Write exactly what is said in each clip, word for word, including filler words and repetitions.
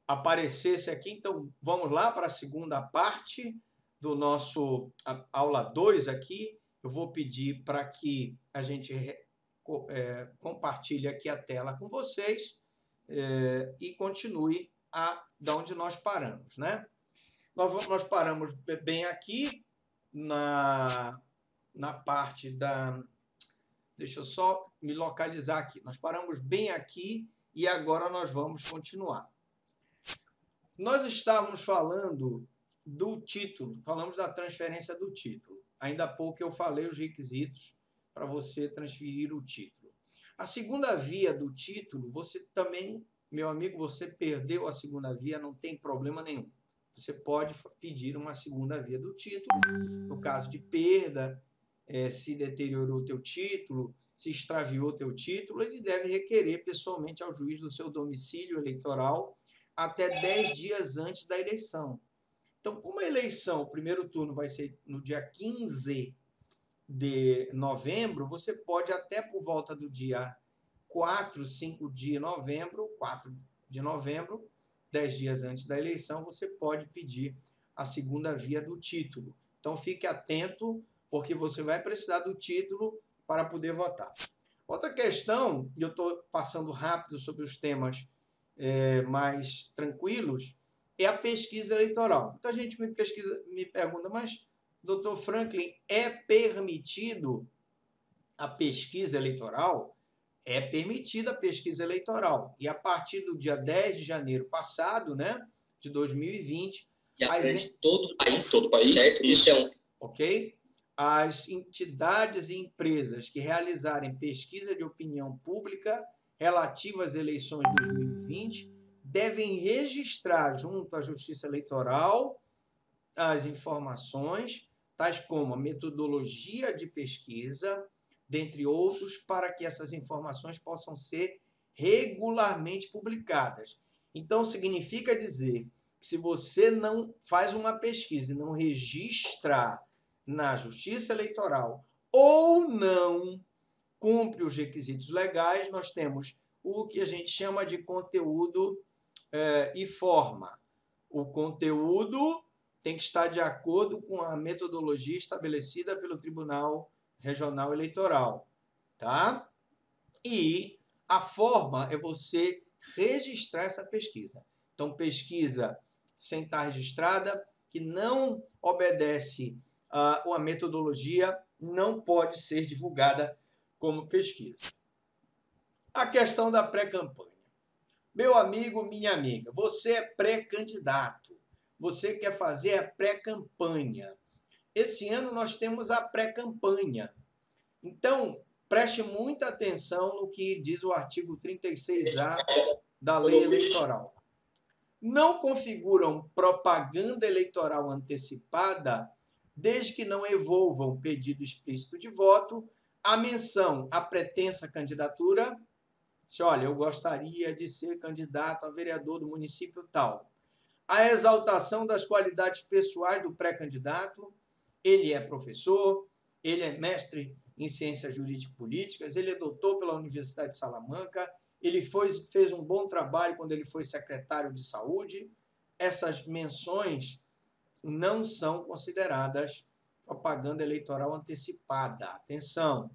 aparecesse aqui. Então, vamos lá para a segunda parte do nosso aula dois aqui. Eu vou pedir para que a gente é, compartilhe aqui a tela com vocês é, e continue a, da onde nós paramos, né? Nós, nós paramos bem aqui na, na parte da... Deixa eu só me localizar aqui. Nós paramos bem aqui e agora nós vamos continuar. Nós estávamos falando do título, falamos da transferência do título. Ainda há pouco eu falei os requisitos para você transferir o título. A segunda via do título, você também, meu amigo, você perdeu a segunda via, não tem problema nenhum. Você pode pedir uma segunda via do título, no caso de perda, é, se deteriorou o teu título, se extraviou o teu título, ele deve requerer pessoalmente ao juiz do seu domicílio eleitoral até dez dias antes da eleição. Então, como a eleição, o primeiro turno vai ser no dia quinze de novembro, você pode até por volta do dia quatro, cinco de novembro, quatro de novembro, dez dias antes da eleição, você pode pedir a segunda via do título. Então, fique atento, porque você vai precisar do título para poder votar. Outra questão, e eu estou passando rápido sobre os temas é, mais tranquilos, é a pesquisa eleitoral. Muita gente me, pesquisa, me pergunta, mas, doutor Franklin, é permitido a pesquisa eleitoral? É permitida a pesquisa eleitoral. E a partir do dia dez de janeiro passado, né, de dois mil e vinte... E abrange todo o país, todo o país, certo? Isso é um... Ok? As entidades e empresas que realizarem pesquisa de opinião pública relativa às eleições de dois mil e vinte devem registrar junto à Justiça Eleitoral as informações, tais como a metodologia de pesquisa, dentre outros, para que essas informações possam ser regularmente publicadas. Então, significa dizer que se você não faz uma pesquisa e não registra na Justiça Eleitoral ou não cumpre os requisitos legais, nós temos o que a gente chama de conteúdo é, e forma. O conteúdo tem que estar de acordo com a metodologia estabelecida pelo Tribunal Regional Eleitoral, tá? E a forma é você registrar essa pesquisa. Então, pesquisa sem estar registrada, que não obedece a uma metodologia, não pode ser divulgada como pesquisa. A questão da pré-campanha. Meu amigo, minha amiga, você é pré-candidato. Você quer fazer a pré-campanha. Esse ano nós temos a pré-campanha. Então, preste muita atenção no que diz o artigo trinta e seis A da Lei Eleitoral. Não configuram propaganda eleitoral antecipada desde que não envolvam pedido explícito de voto, a menção à pretensa candidatura. Olha, eu gostaria de ser candidato a vereador do município tal. A exaltação das qualidades pessoais do pré-candidato. Ele é professor, ele é mestre em ciências jurídico-políticas, ele é doutor pela Universidade de Salamanca, ele foi, fez um bom trabalho quando ele foi secretário de saúde. Essas menções não são consideradas propaganda eleitoral antecipada. Atenção.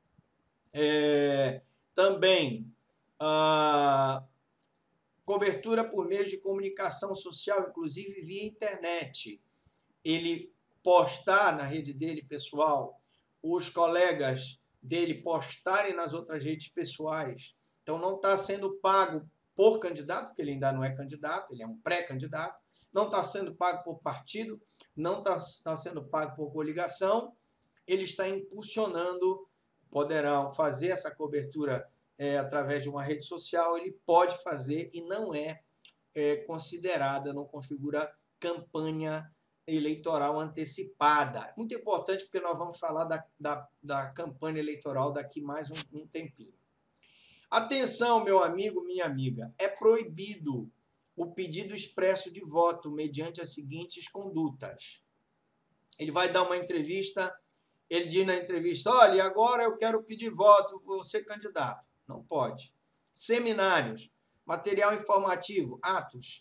É, também, a cobertura por meios de comunicação social, inclusive via internet. Ele postar na rede dele pessoal, os colegas dele postarem nas outras redes pessoais. Então, não está sendo pago por candidato, porque ele ainda não é candidato, ele é um pré-candidato. Não está sendo pago por partido, não está tá sendo pago por coligação. Ele está impulsionando, poderão fazer essa cobertura é, através de uma rede social, ele pode fazer e não é, é considerada, não configura campanha eleitoral antecipada. Muito importante, porque nós vamos falar da, da, da campanha eleitoral daqui mais um, um tempinho. Atenção, meu amigo, minha amiga, é proibido o pedido expresso de voto mediante as seguintes condutas. Ele vai dar uma entrevista, ele diz na entrevista, olha, agora eu quero pedir voto, vou ser candidato. Não pode. Seminários, material informativo, atos,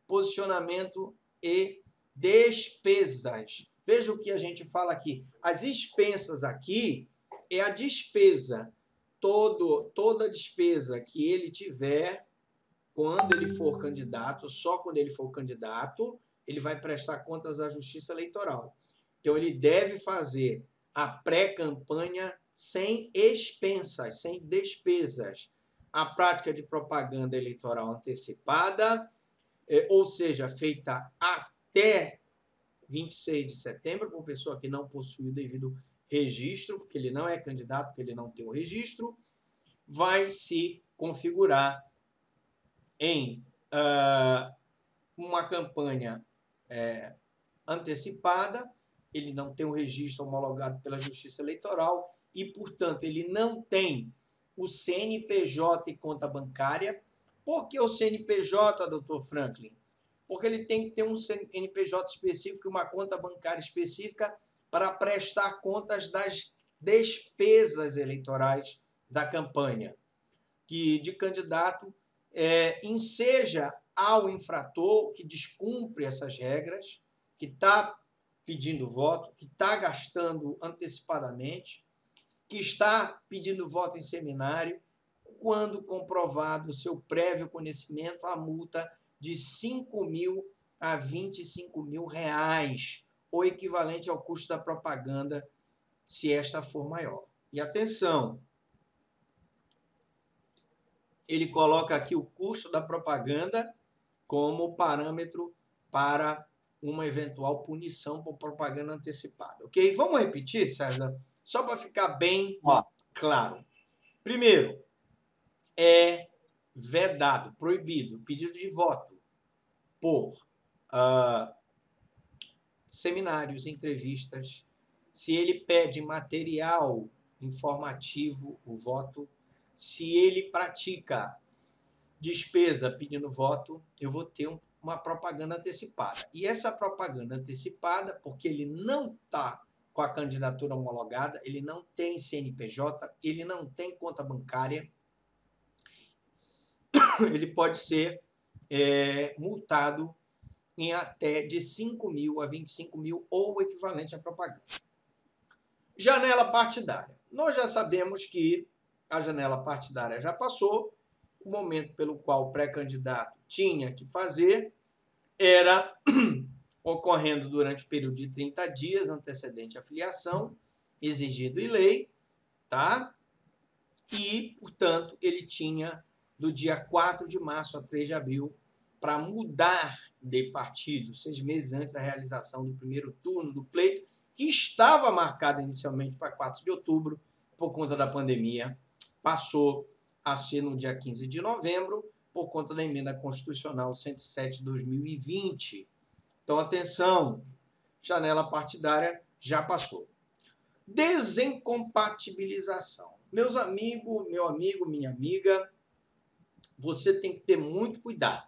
posicionamento e despesas. Veja o que a gente fala aqui. As expensas aqui é a despesa. Todo, toda despesa que ele tiver quando ele for candidato, só quando ele for candidato, ele vai prestar contas à Justiça Eleitoral. Então, ele deve fazer a pré-campanha sem expensas, sem despesas. A prática de propaganda eleitoral antecipada, ou seja, feita até vinte e seis de setembro, por pessoa que não possui o devido registro, porque ele não é candidato, porque ele não tem o registro, vai se configurar em uh, uma campanha é, antecipada. Ele não tem o registro homologado pela Justiça Eleitoral e, portanto, ele não tem o C N P J e conta bancária. Por que o C N P J, doutor Franklin? Porque ele tem que ter um C N P J específico e uma conta bancária específica para prestar contas das despesas eleitorais da campanha, que de candidato é, enseja ao infrator que descumpre essas regras, que está pedindo voto, que está gastando antecipadamente, que está pedindo voto em seminário, quando comprovado o seu prévio conhecimento, a multa de cinco mil a vinte e cinco mil reais, ou equivalente ao custo da propaganda, se esta for maior. E atenção, ele coloca aqui o custo da propaganda como parâmetro para uma eventual punição por propaganda antecipada. Ok? Vamos repetir, César? Só para ficar bem ah. claro. Primeiro, é vedado, proibido, pedido de voto por uh, seminários, entrevistas. Se ele pede material informativo, o voto. Se ele pratica despesa pedindo voto, eu vou ter um, uma propaganda antecipada. E essa propaganda antecipada, porque ele não está com a candidatura homologada, ele não tem C N P J, ele não tem conta bancária, ele pode ser é, multado em até de cinco mil a vinte e cinco mil ou o equivalente à propaganda. Janela partidária. Nós já sabemos que a janela partidária já passou. O momento pelo qual o pré-candidato tinha que fazer era ocorrendo durante o período de trinta dias antecedente à filiação, exigido em lei, tá? E, portanto, ele tinha do dia quatro de março a três de abril para mudar de partido, seis meses antes da realização do primeiro turno do pleito, que estava marcado inicialmente para quatro de outubro, por conta da pandemia, passou a ser no dia quinze de novembro, por conta da emenda constitucional cento e sete de dois mil e vinte. Então, atenção, janela partidária já passou. Desincompatibilização. Meus amigos, meu amigo, minha amiga, você tem que ter muito cuidado.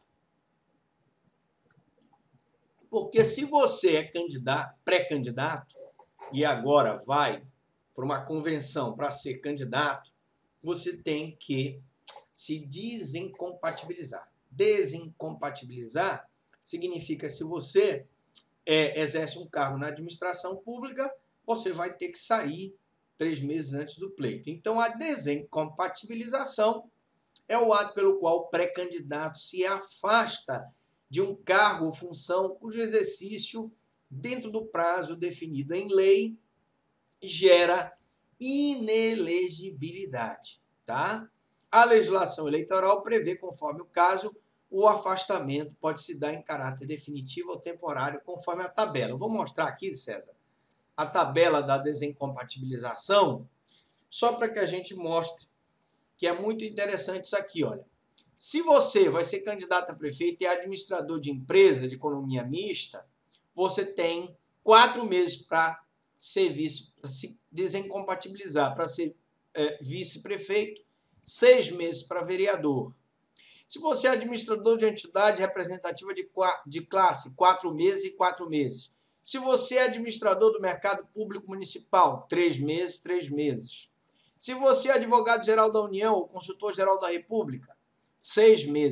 Porque se você é candidato, pré-candidato e agora vai para uma convenção para ser candidato, você tem que se desincompatibilizar. Desincompatibilizar significa se você é, exerce um cargo na administração pública, você vai ter que sair três meses antes do pleito. Então, a desincompatibilização é o ato pelo qual o pré-candidato se afasta de um cargo ou função cujo exercício, dentro do prazo definido em lei, gera inelegibilidade, tá? A legislação eleitoral prevê, conforme o caso, o afastamento pode se dar em caráter definitivo ou temporário, conforme a tabela. Eu vou mostrar aqui, César, a tabela da desincompatibilização, só para que a gente mostre que é muito interessante isso aqui, olha. Se você vai ser candidato a prefeito e administrador de empresa de economia mista, você tem quatro meses para ser vice, para se desincompatibilizar, para ser é, vice-prefeito, seis meses para vereador. Se você é administrador de entidade representativa de, de classe, quatro meses e quatro meses. Se você é administrador do mercado público municipal, três meses, três meses. Se você é advogado-geral da União ou consultor-geral da República, seis meses.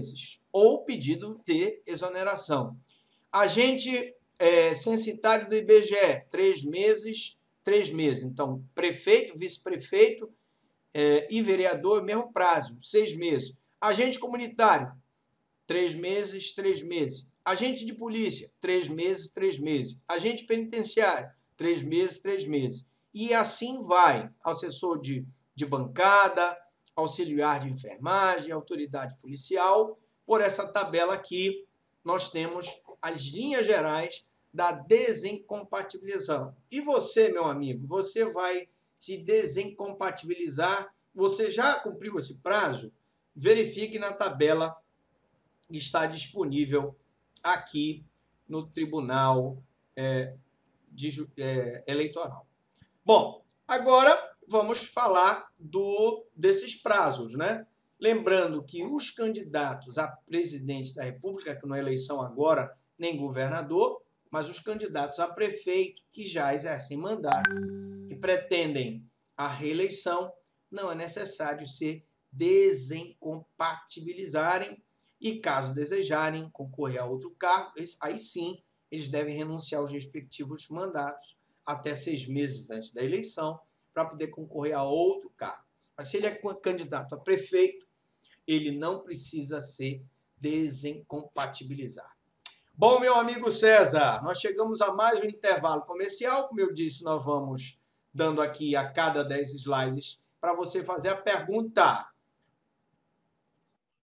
ou pedido de exoneração. Agente é, censitário do I B G E, três meses, três meses. Então, prefeito, vice-prefeito é, e vereador, mesmo prazo, seis meses. Agente comunitário, três meses, três meses. Agente de polícia, três meses, três meses. Agente penitenciário, três meses, três meses. E assim vai. Assessor de, de bancada, auxiliar de enfermagem, autoridade policial. Por essa tabela aqui, nós temos as linhas gerais da desincompatibilização. E você, meu amigo, você vai se desincompatibilizar. Você já cumpriu esse prazo? Verifique na tabela que está disponível aqui no Tribunal é, de, é, Eleitoral. Bom, agora vamos falar do, desses prazos, né? Lembrando que os candidatos a presidente da República, que não é eleição agora, nem governador, mas os candidatos a prefeito que já exercem mandato e pretendem a reeleição, não é necessário se desincompatibilizarem e, caso desejarem concorrer a outro cargo, aí sim eles devem renunciar aos respectivos mandatos até seis meses antes da eleição para poder concorrer a outro cargo. Mas se ele é candidato a prefeito, ele não precisa se desincompatibilizar. Bom, meu amigo César, nós chegamos a mais um intervalo comercial. Como eu disse, nós vamos dando aqui a cada dez slides para você fazer a pergunta.